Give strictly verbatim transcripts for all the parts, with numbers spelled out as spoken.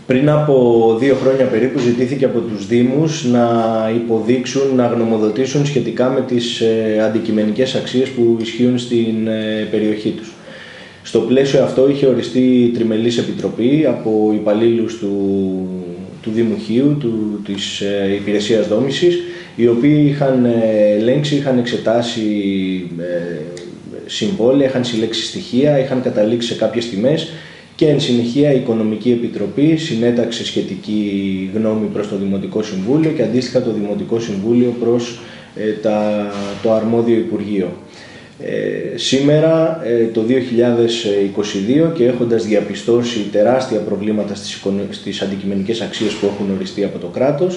Πριν από δύο χρόνια περίπου ζητήθηκε από τους Δήμους να υποδείξουν, να γνωμοδοτήσουν σχετικά με τις αντικειμενικές αξίες που ισχύουν στην περιοχή τους. Στο πλαίσιο αυτό είχε οριστεί τριμελής επιτροπή από υπαλλήλους του, του Δήμου Χίου, του, της υπηρεσίας δόμησης, οι οποίοι είχαν ελέγξει, είχαν εξετάσει ε, συμβόλαια, είχαν συλλέξει στοιχεία, είχαν καταλήξει σε κάποιες τιμές και εν συνεχεία η Οικονομική Επιτροπή συνέταξε σχετική γνώμη προς το Δημοτικό Συμβούλιο και αντίστοιχα το Δημοτικό Συμβούλιο προς ε, τα, το αρμόδιο Υπουργείο. Ε, σήμερα, ε, το δύο χιλιάδες είκοσι δύο, και έχοντας διαπιστώσει τεράστια προβλήματα στις, στις αντικειμενικές αξίες που έχουν οριστεί από το κράτος,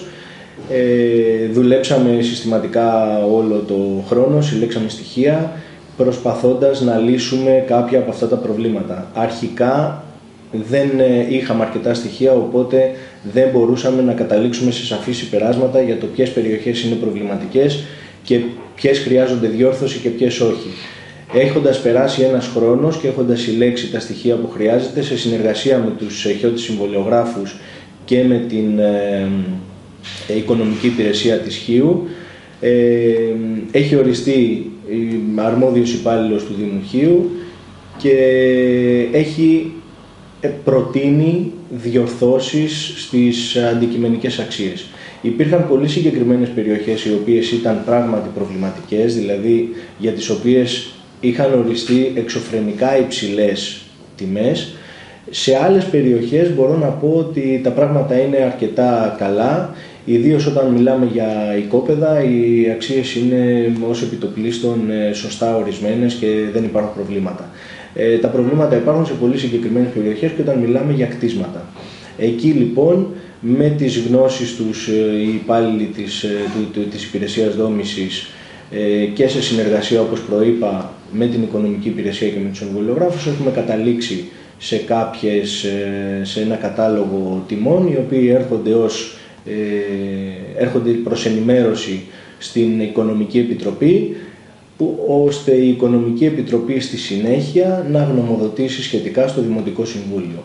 ε, δουλέψαμε συστηματικά όλο το χρόνο, συλλέξαμε στοιχεία, προσπαθώντας να λύσουμε κάποια από αυτά τα προβλήματα. Αρχικά δεν είχαμε αρκετά στοιχεία, οπότε δεν μπορούσαμε να καταλήξουμε σε σαφή συμπεράσματα για το ποιες περιοχές είναι προβληματικές και ποιες χρειάζονται διόρθωση και ποιες όχι. Έχοντας περάσει ένας χρόνος και έχοντας συλλέξει τα στοιχεία που χρειάζεται σε συνεργασία με τους εχιώτες συμβολιογράφους και με την ε, ε, Οικονομική Υπηρεσία της Χίου, ε, έχει οριστεί αρμόδιος υπάλληλος του Δήμου Χίου και έχει προτείνει διορθώσεις στις αντικειμενικές αξίες. Υπήρχαν πολύ συγκεκριμένες περιοχές οι οποίες ήταν πράγματι προβληματικές, δηλαδή για τις οποίες είχαν οριστεί εξωφρενικά υψηλές τιμές. Σε άλλες περιοχές μπορώ να πω ότι τα πράγματα είναι αρκετά καλά, ιδίως όταν μιλάμε για οικόπεδα, οι αξίες είναι ως επιτοπλίστων σωστά ορισμένες και δεν υπάρχουν προβλήματα. Ε, τα προβλήματα υπάρχουν σε πολύ συγκεκριμένες περιοχές και όταν μιλάμε για κτίσματα. Εκεί λοιπόν, με τις γνώσεις τους οι υπάλληλοι της, της υπηρεσίας δόμησης ε, και σε συνεργασία, όπως προείπα, με την Οικονομική Υπηρεσία και με τους συμβολιογράφους, έχουμε καταλήξει σε, κάποιες, σε ένα κατάλογο τιμών, οι οποίοι έρχονται, ως, ε, έρχονται προς ενημέρωση στην Οικονομική Επιτροπή, που, ώστε η Οικονομική Επιτροπή στη συνέχεια να γνωμοδοτήσει σχετικά στο Δημοτικό Συμβούλιο.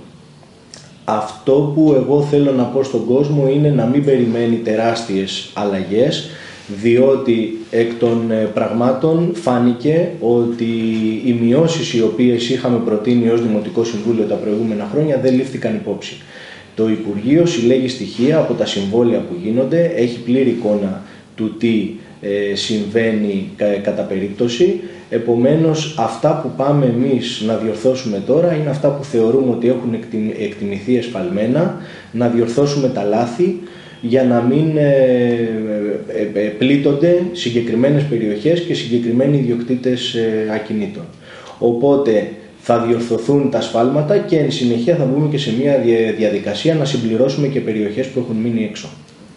Αυτό που εγώ θέλω να πω στον κόσμο είναι να μην περιμένει τεράστιες αλλαγές, διότι εκ των πραγμάτων φάνηκε ότι οι μειώσεις οι οποίες είχαμε προτείνει ως Δημοτικό Συμβούλιο τα προηγούμενα χρόνια δεν λήφθηκαν υπόψη. Το Υπουργείο συλλέγει στοιχεία από τα συμβόλαια που γίνονται, έχει πλήρη εικόνα του τι ε, συμβαίνει κα, κατά περίπτωση. Επομένως, αυτά που πάμε εμείς να διορθώσουμε τώρα είναι αυτά που θεωρούμε ότι έχουν εκτιμηθεί εσφαλμένα, να διορθώσουμε τα λάθη για να μην ε, ε, ε, πλήττονται συγκεκριμένες περιοχές και συγκεκριμένοι ιδιοκτήτες ε, ακινήτων. Οπότε θα διορθωθούν τα σφάλματα και εν συνεχεία θα μπούμε και σε μια διαδικασία να συμπληρώσουμε και περιοχές που έχουν μείνει έξω.